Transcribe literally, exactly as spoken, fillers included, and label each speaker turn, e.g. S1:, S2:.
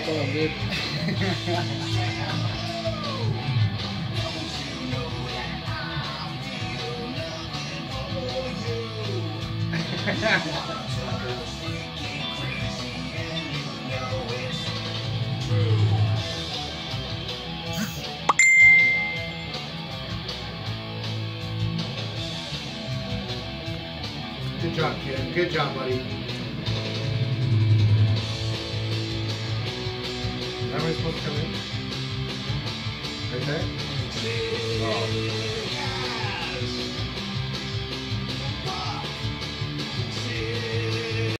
S1: phone, dude.
S2: Good job, kid. Good job, buddy. How am I supposed to come in? Right there? Oh.